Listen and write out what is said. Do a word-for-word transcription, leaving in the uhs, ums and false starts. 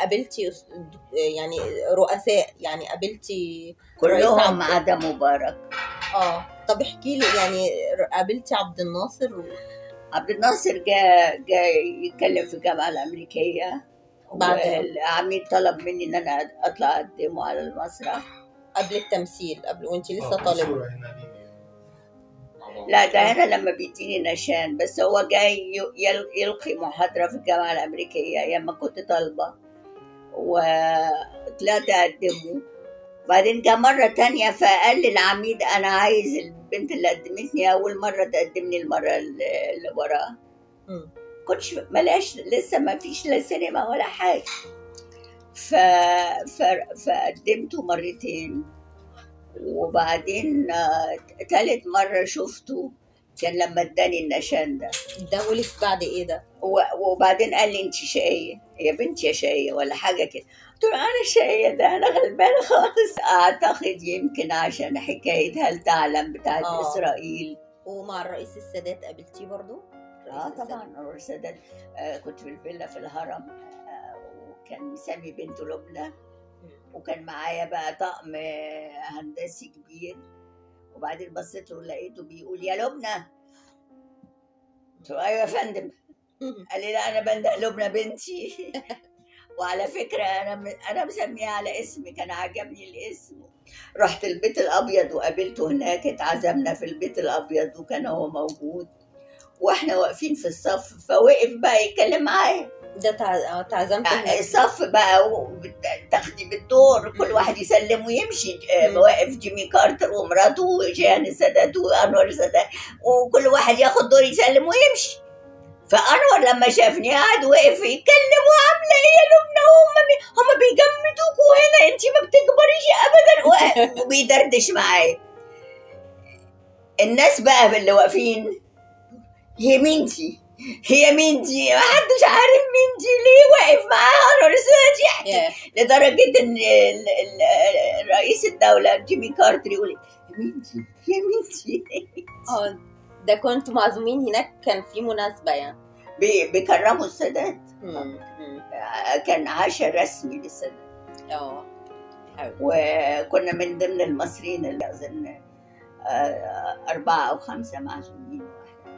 قابلتي يعني رؤساء، يعني قابلتي كلهم ما عدا مبارك. اه طب احكي لي، يعني قابلتي عبد الناصر و... عبد الناصر جاء جاء يتكلم في الجامعة الأمريكية، والعميد طلب مني إن أنا أطلع أقدمه على المسرح قبل التمثيل، قبل وأنت لسه طالبة. لا ده أنا لما بيديني نشان، بس هو جاي يلقي محاضرة في الجامعة الأمريكية أيام ما كنت طالبة، وطلعت أقدمه. بعدين جاء مرة تانية فقال لي العميد أنا عايز البنت اللي قدمتني أول مرة تقدمني المرة اللي وراها. كنتش ملاش لسه، ما فيش لا سينما ولا حاجة. ف... ف... فقدمته مرتين، وبعدين تالت مرة شفته كان لما اداني النشان ده. اداهولك بعد ايه ده؟ وبعدين قال لي انت شقية يا بنتي، يا شقية ولا حاجة كده. قلت له انا شقية ده انا غلبانة خالص. اعتقد يمكن عشان حكاية هل تعلم بتاعت آه. اسرائيل. ومع الرئيس السادات قابلتيه برضو؟ اه طبعا الرئيس السادات. آه كنت في الفيلا في الهرم، آه وكان مسمي بنته لبنى، وكان معايا بقى طقم هندسي كبير. وبعدين بصيت له لقيته بيقول يا لبنى. قلت له ايوه يا فندم. قال لي لا انا بندق لبنى بنتي. وعلى فكره انا انا مسميها على اسمي، كان عجبني الاسم. رحت البيت الابيض وقابلته هناك، اتعزمنا في البيت الابيض وكان هو موجود، واحنا واقفين في الصف فوقف بقى يتكلم معايا. ده تعزمت هناك الصف بقى تاخدي بالدور، كل واحد يسلم ويمشي. واقف جيمي كارتر ومراته وجيهان السادات وانور السادات، وكل واحد ياخد دور يسلم ويمشي. فانور لما شافني قاعد وقف يتكلم وعامله ايه يا لبنى، هم هم بيجمدوكوا هنا، انت ما بتكبريش ابدا. وبيدردش معايا. الناس بقى اللي واقفين هي مينتي هي مينتي، ما حدش عارف مينتي ليه واقف معاها انور السادات يحكي. yeah. لدرجه ان رئيس الدوله جيمي كارتر يقول يا مينتي يا مينتي. اه ده كنتوا معزومين هناك، كان في مناسبة يعني بيكرموا السادات. كان عشاء رسمي للسادات. اه وكنا من ضمن المصريين اللي أظن أربعة أو خمسة معزومين.